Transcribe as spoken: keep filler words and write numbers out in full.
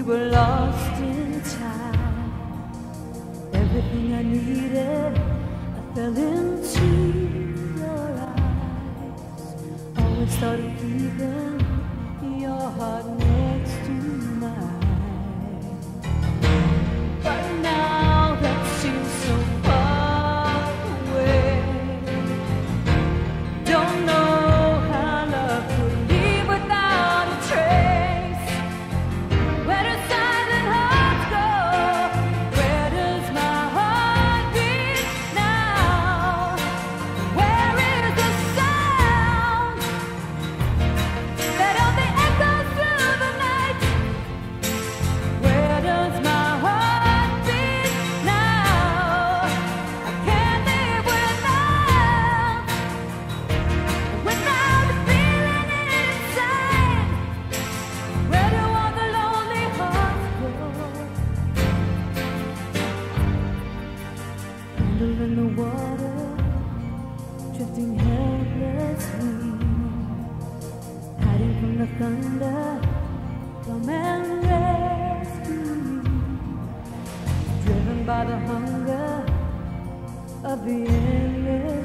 were lost in time. Everything I needed, I fell into your eyes. Always thought of keeping your heart next to mine. But now that seems so far away. Don't know how love could leave without a trace. Where does silent hearts go? Where does my heart beat now? Where is the sound that only echoes through the night? Where does my heart beat now? I can't live without, without the feeling inside. Where do all the lonely hearts go? Candle in the water, drifting helplessly, hiding from the thunder. Come and rescue me, driven by the hunger of the endless